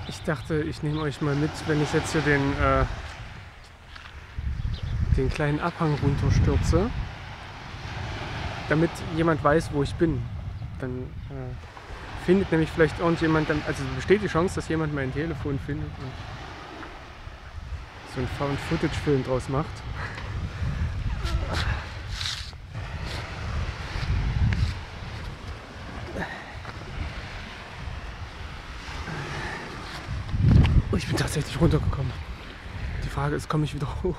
Ich dachte, ich nehme euch mal mit, wenn ich jetzt hier den kleinen Abhang runterstürze, damit jemand weiß, wo ich bin. Dann findet nämlich vielleicht irgendjemand, also besteht die Chance, dass jemand mein Telefon findet und so einen Found-Footage-Film draus macht. Oh, ich bin tatsächlich runtergekommen. Die Frage ist, komme ich wieder hoch?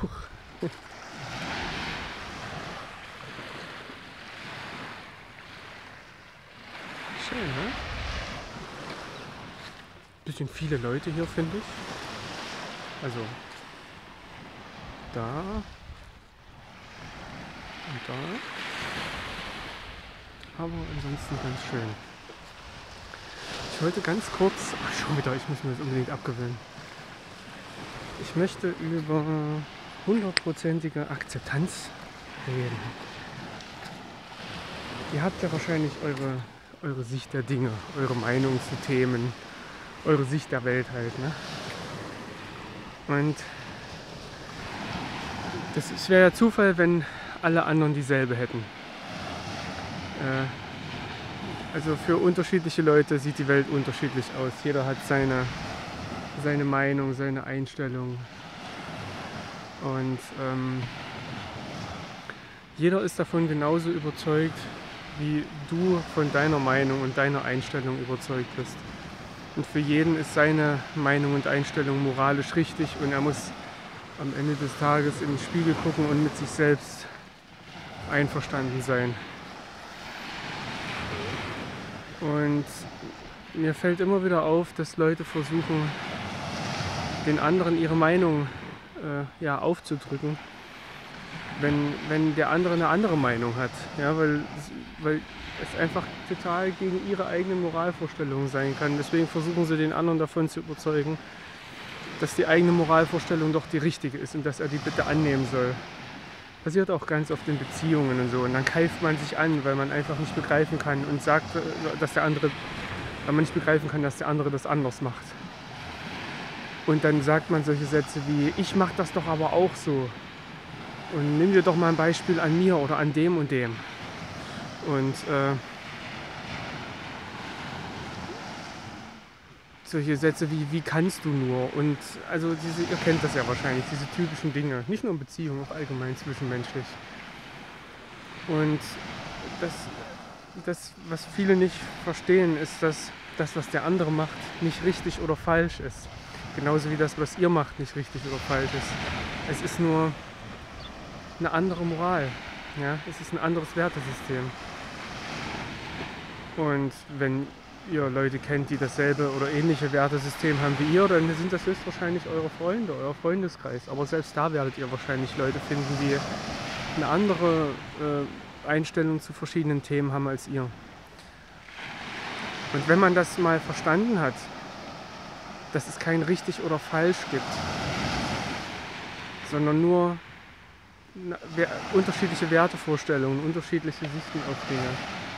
Schön, ne? Bisschen viele Leute hier, finde ich. Also da und da. Aber ansonsten ganz schön. Ich wollte ganz kurz, schon wieder, ich muss mir das unbedingt abgewöhnen. Ich möchte über 100%ige Akzeptanz reden. Ihr habt ja wahrscheinlich eure Sicht der Dinge, eure Meinung zu Themen, eure Sicht der Welt halt, ne? Und es wäre ja Zufall, wenn alle anderen dieselbe hätten. Also für unterschiedliche Leute sieht die Welt unterschiedlich aus. Jeder hat seine Meinung, seine Einstellung. Und jeder ist davon genauso überzeugt, wie du von deiner Meinung und deiner Einstellung überzeugt bist. Und für jeden ist seine Meinung und Einstellung moralisch richtig und er muss am Ende des Tages in den Spiegel gucken und mit sich selbst einverstanden sein. Und mir fällt immer wieder auf, dass Leute versuchen, den anderen ihre Meinung aufzudrücken, wenn der andere eine andere Meinung hat. Ja, weil es einfach total gegen ihre eigenen Moralvorstellungen sein kann. Deswegen versuchen sie den anderen davon zu überzeugen, dass die eigene Moralvorstellung doch die richtige ist und dass er die bitte annehmen soll. Passiert auch ganz oft in Beziehungen und so. Und dann keift man sich an, weil man einfach nicht begreifen kann und sagt, dass der andere, weil man nicht begreifen kann, dass der andere das anders macht. Und dann sagt man solche Sätze wie, ich mache das doch aber auch so. Und nimm dir doch mal ein Beispiel an mir oder an dem und dem. Und solche Sätze wie kannst du nur? Und also ihr kennt das ja wahrscheinlich, diese typischen Dinge. Nicht nur in Beziehungen, auch allgemein zwischenmenschlich. Und das, was viele nicht verstehen, ist, dass das, was der andere macht, nicht richtig oder falsch ist. Genauso wie das, was ihr macht, nicht richtig oder falsch ist. Es ist nur eine andere Moral. Ja? Es ist ein anderes Wertesystem. Und wenn ihr Leute kennt, die dasselbe oder ähnliche Wertesystem haben wie ihr, dann sind das höchstwahrscheinlich eure Freunde, euer Freundeskreis. Aber selbst da werdet ihr wahrscheinlich Leute finden, die eine andere Einstellung zu verschiedenen Themen haben als ihr. Und wenn man das mal verstanden hat, dass es kein richtig oder falsch gibt, sondern nur unterschiedliche Wertevorstellungen, unterschiedliche Sichten auf Dinge,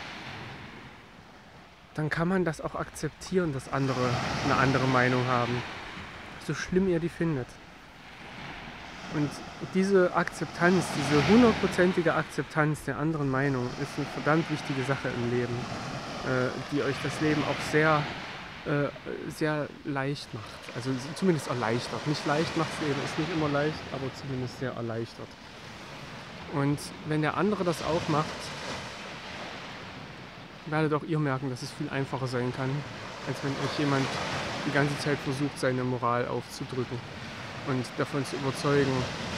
dann kann man das auch akzeptieren, dass andere eine andere Meinung haben, so schlimm ihr die findet. Und diese Akzeptanz, diese 100%ige Akzeptanz der anderen Meinung ist eine verdammt wichtige Sache im Leben, die euch das Leben auch sehr leicht macht. Also zumindest erleichtert. Nicht leicht macht das Leben, ist nicht immer leicht, aber zumindest sehr erleichtert. Und wenn der andere das auch macht, werdet auch ihr merken, dass es viel einfacher sein kann, als wenn euch jemand die ganze Zeit versucht, seine Moral aufzudrücken und davon zu überzeugen,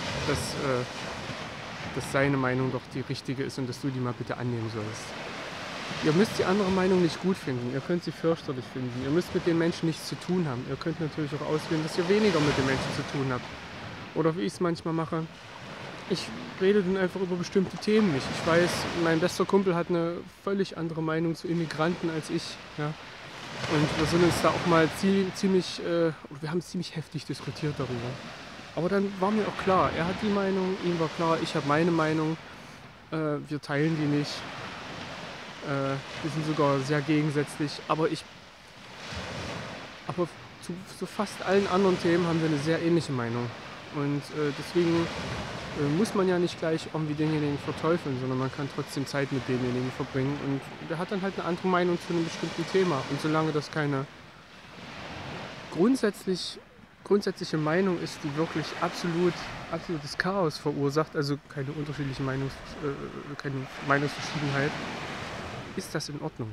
dass seine Meinung doch die richtige ist und dass du die mal bitte annehmen sollst. Ihr müsst die andere Meinung nicht gut finden, ihr könnt sie fürchterlich finden, ihr müsst mit den Menschen nichts zu tun haben. Ihr könnt natürlich auch auswählen, dass ihr weniger mit den Menschen zu tun habt. Oder wie ich es manchmal mache, ich rede dann einfach über bestimmte Themen nicht. Ich weiß, mein bester Kumpel hat eine völlig andere Meinung zu Immigranten als ich. Ja? Und wir sind uns da auch mal wir haben ziemlich heftig diskutiert darüber. Aber dann war mir auch klar, er hat die Meinung, ihm war klar, ich habe meine Meinung, wir teilen die nicht. Wir sind sogar sehr gegensätzlich, aber Aber zu so fast allen anderen Themen haben wir eine sehr ähnliche Meinung. Und deswegen muss man ja nicht gleich irgendwie denjenigen verteufeln, sondern man kann trotzdem Zeit mit demjenigen verbringen. Und der hat dann halt eine andere Meinung zu einem bestimmten Thema. Und solange das keine grundsätzliche Meinung ist, die wirklich absolutes Chaos verursacht, also keine keine Meinungsverschiedenheit, ist das in Ordnung.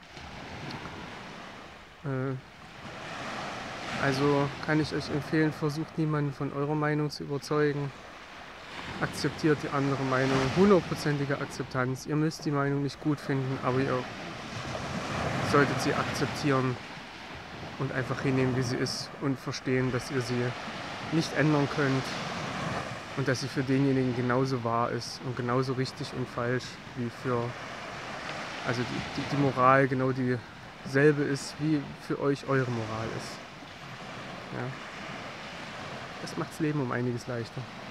Also kann ich euch empfehlen, versucht niemanden von eurer Meinung zu überzeugen. Akzeptiert die andere Meinung, 100%ige Akzeptanz. Ihr müsst die Meinung nicht gut finden, aber ihr solltet sie akzeptieren und einfach hinnehmen, wie sie ist und verstehen, dass ihr sie nicht ändern könnt und dass sie für denjenigen genauso wahr ist und genauso richtig und falsch wie also die Moral genau dieselbe ist, wie für euch eure Moral ist. Ja. Das macht das Leben um einiges leichter.